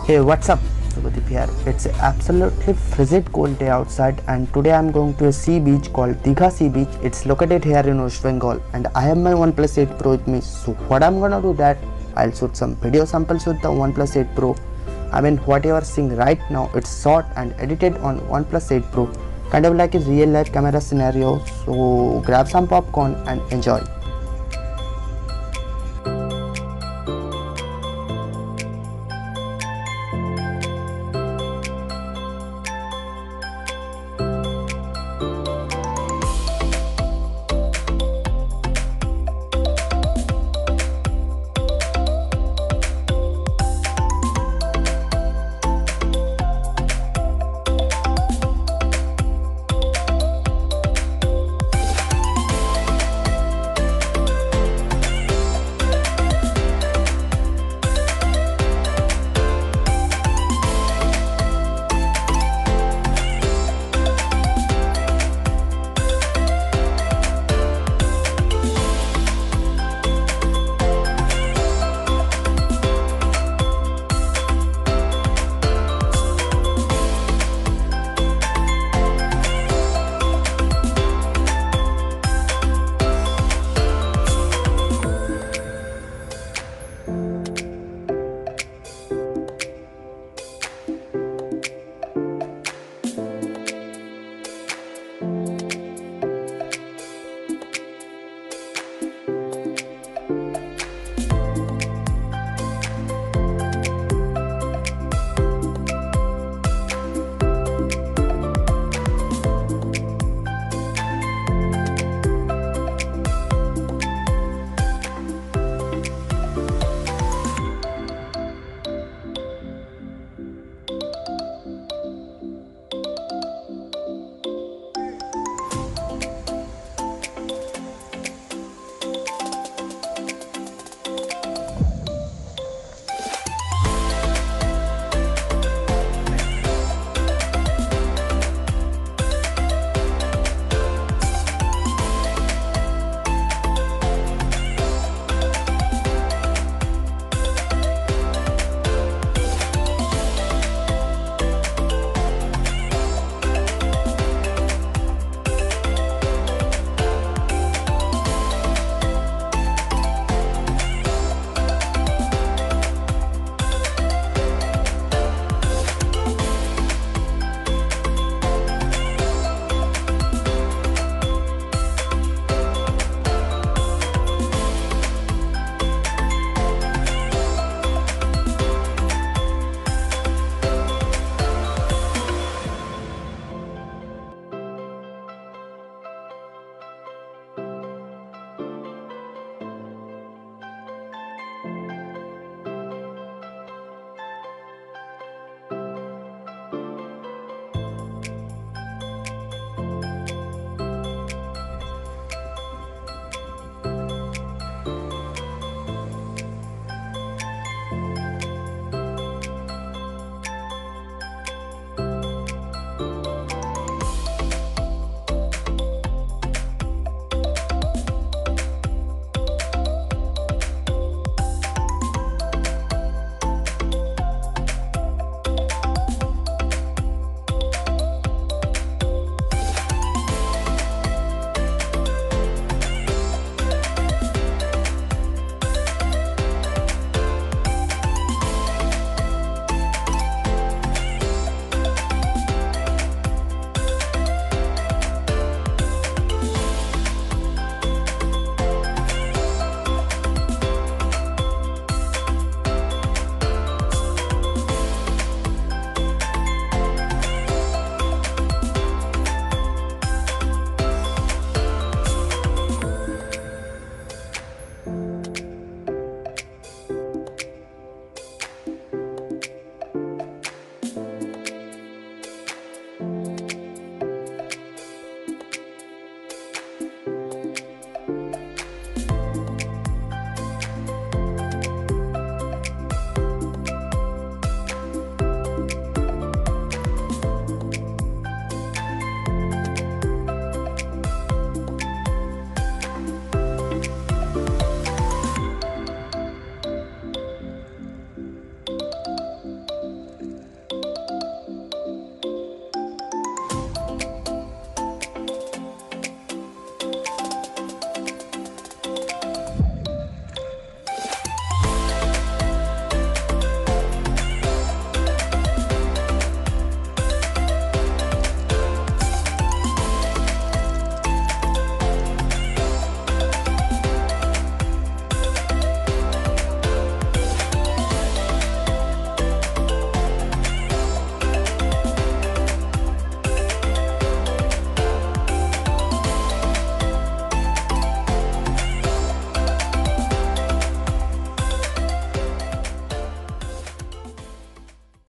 Hey, what's up? Subhadeep here. It's absolutely frigid cold day outside, and today I'm going to a sea beach called Digha Sea Beach. It's located here in West Bengal, and I have my OnePlus 8 Pro with me. So what I'm gonna do that I'll shoot some video samples with the OnePlus 8 Pro. I mean, what you are seeing right now, it's shot and edited on OnePlus 8 Pro, kind of like a real life camera scenario. So grab some popcorn and enjoy.